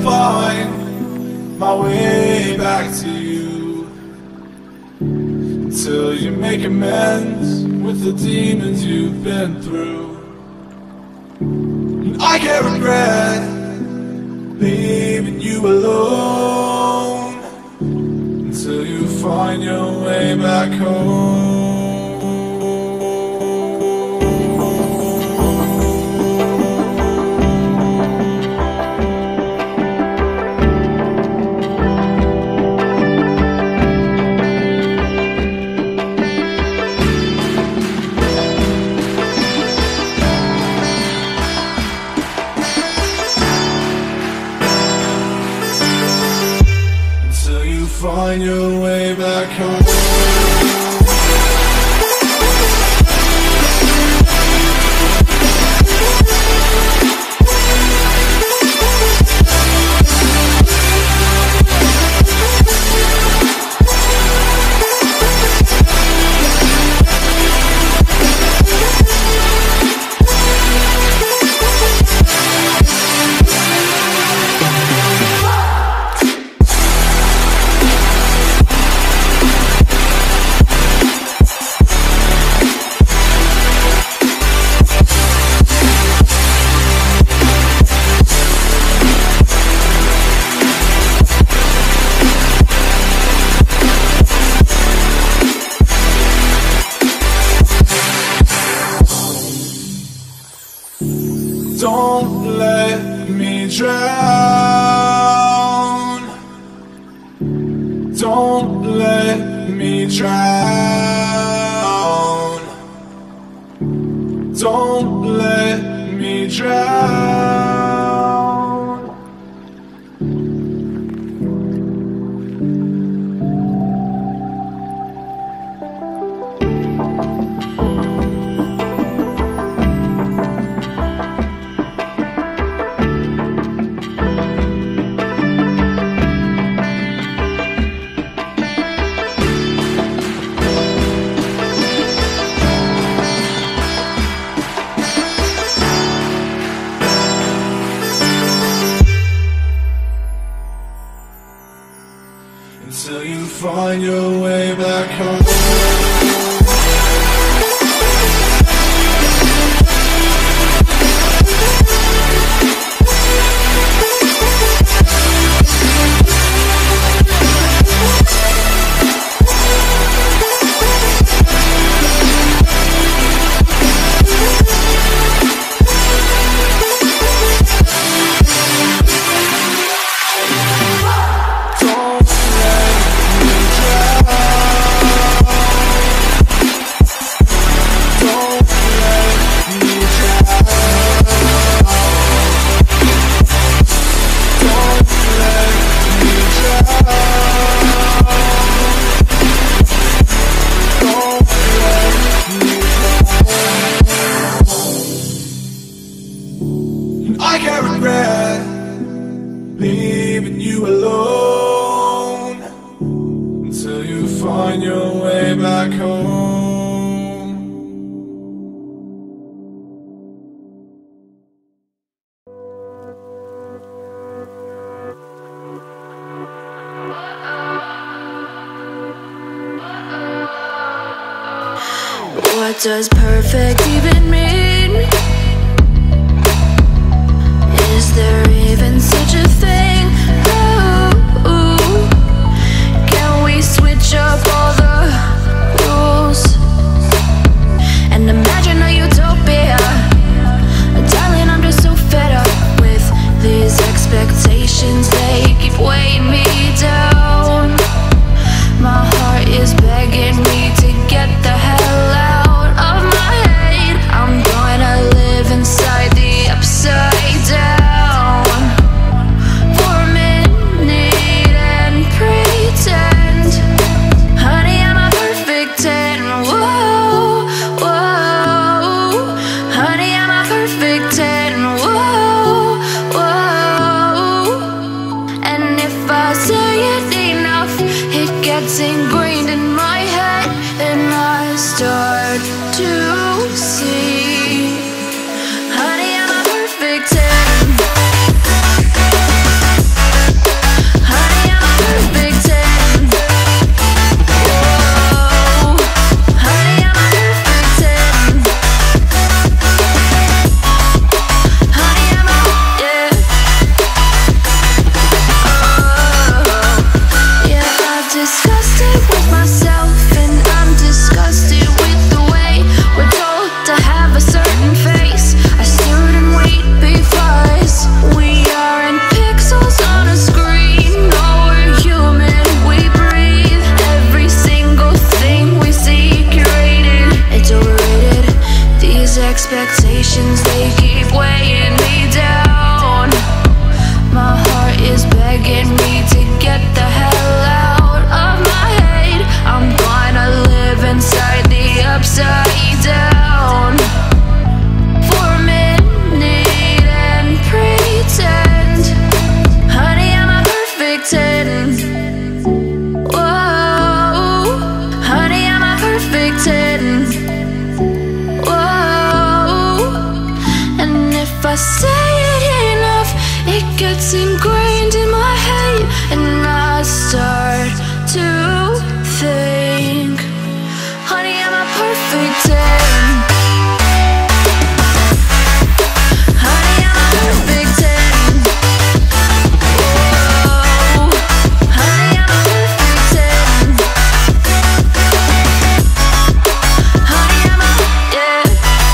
find my way back to you, until you make amends with the demons you've been through. And I can't regret leaving you alone, until you find your way back home. Find your way back home. Don't let me drown. Don't let me drown. Don't let me drown. Until you find your way back home. I can't regret leaving you alone, until you find your way back home. What does perfect even mean? Is there even such a thing? Ooh, can we switch up all the rules and imagine a utopia? Darling, I'm just so fed up with these expectations. They keep weighing me down. My heart is begging me to get the hell out of my head. I'm gone. expectations, they keep weighing me down. My heart is begging me to get the hell out of my head. I'm gonna live inside the upside down for a minute and pretend, honey, I'm a perfect 10. Whoa, honey, I'm a perfect 10. Whoa, and if I say it enough, it gets ingrained in my head, and I start to think, honey, I'm a perfect 10. Honey, I'm a perfect 10. Whoa, honey, I'm a perfect 10. Honey, I'm a, yeah.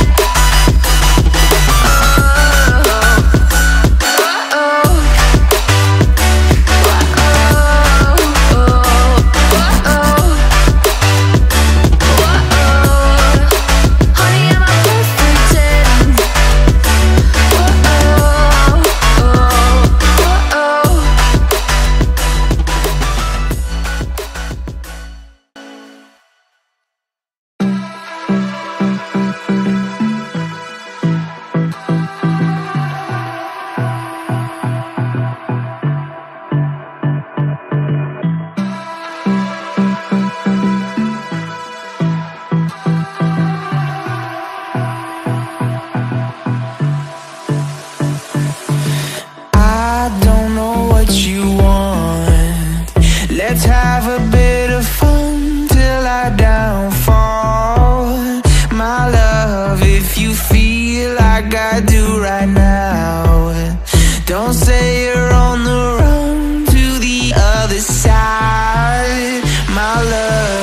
Let's have a bit of fun till I downfall. My love, if you feel like I do right now, don't say you're on the run to the other side, my love.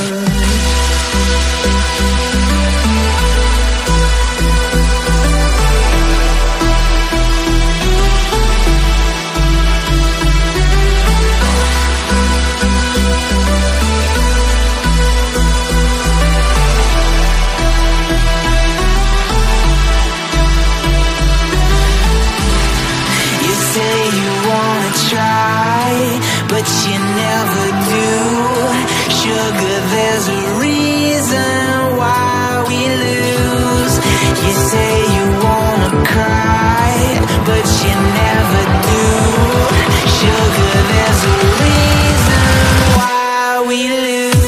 But you never do. Sugar, there's a reason why we lose. You say you wanna cry, but you never do. Sugar, there's a reason why we lose.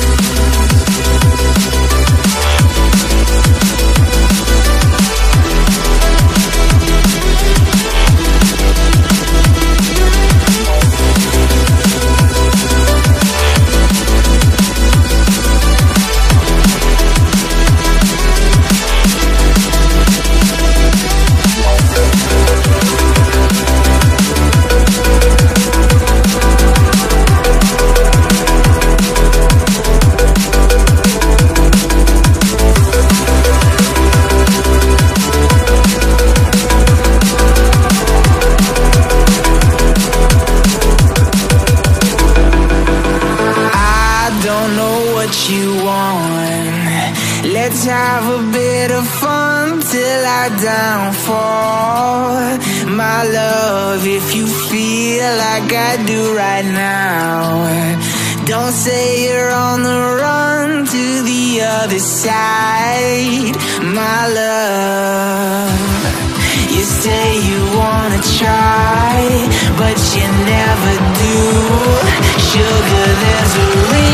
Let's have a bit of fun till I downfall. My love, if you feel like I do right now, don't say you're on the run to the other side, my love. You say you wanna try, but you never do. Sugar, there's a reason